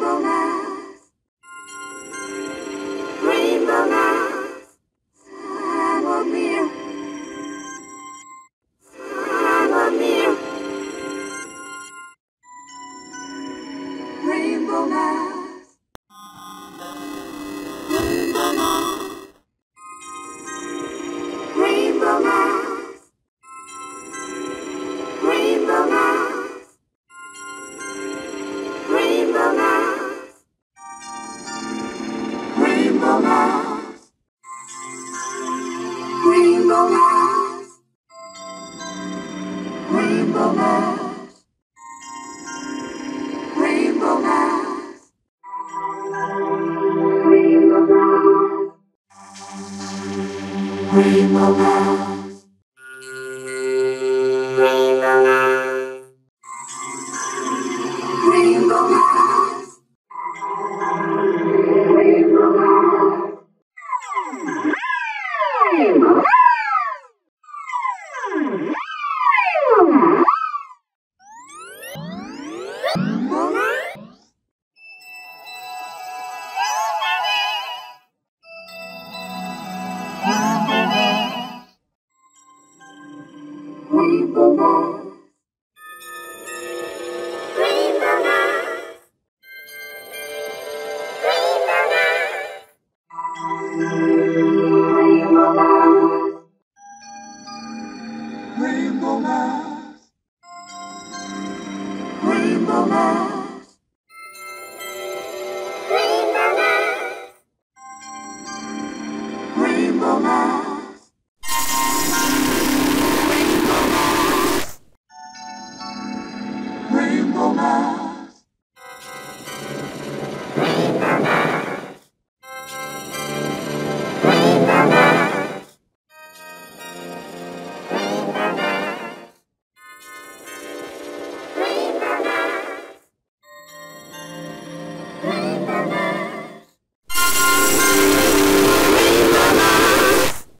Rainbow Mass, Rainbow Mass, time of year, time of year. Rainbow Mass, Rainbow Mass, Rainbow Mass, Rainbow Mass, Rainbow Mass, Rainbow Mass, Rainbow Mass, Rainbow Mass, Rainbow Mass, Rainbow Mass, Rainbow Mass, Rainbow Mass, Rainbow Mass, Rainbow Mass, Rainbow Mass. Rainbow Mass, Rainbow Mass, Rainbow Mass, Rainbow Mass, Rainbow Mass, Rainbow Mass.